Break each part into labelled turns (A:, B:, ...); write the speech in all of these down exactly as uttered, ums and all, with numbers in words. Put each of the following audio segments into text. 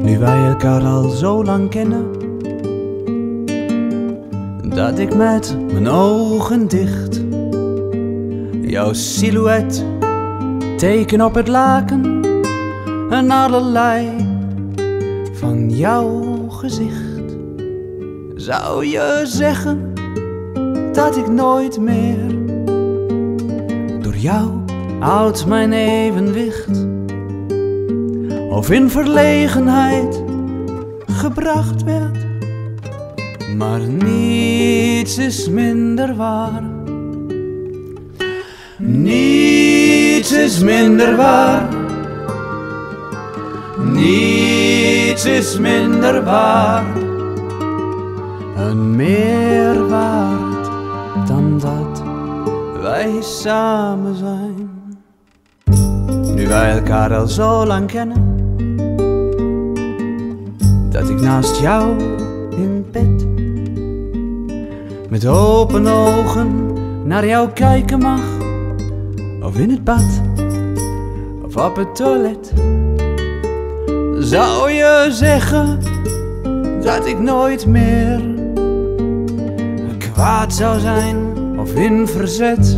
A: Nu wij elkaar al zo lang kennen, dat ik met mijn ogen dicht jouw silhouet teken op het laken en allerlei van jouw gezicht. Zou je zeggen dat ik nooit meer door jou uit mijn evenwicht of in verlegenheid gebracht werd? Maar niets is minder waar. Niets is minder waar. Niets is minder waar. En meer waard dan dat wij samen zijn. Nu wij elkaar al zo lang kennen, dat ik naast jou in bed met open ogen naar jou kijken mag, of in het bad of op het toilet. Zou je zeggen dat ik nooit meer kwaad zou zijn of in verzet,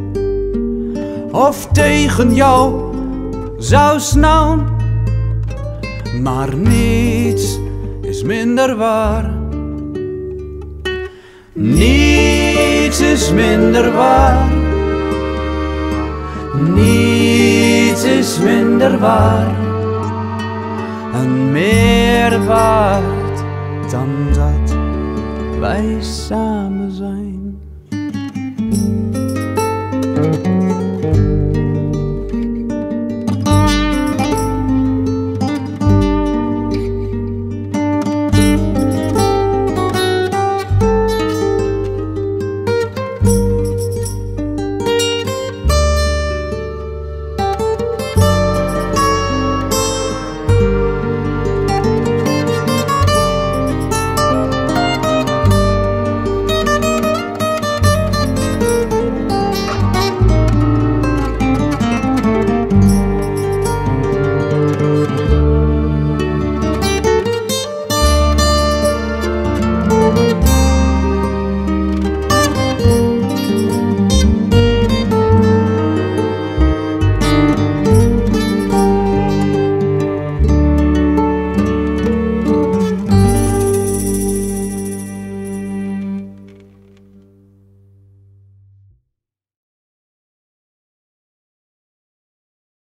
A: of tegen jou zou snauwen? Maar niets is minder waar. Niets is minder waar. Niets is minder waar. En meer waard dan dat wij samen zijn.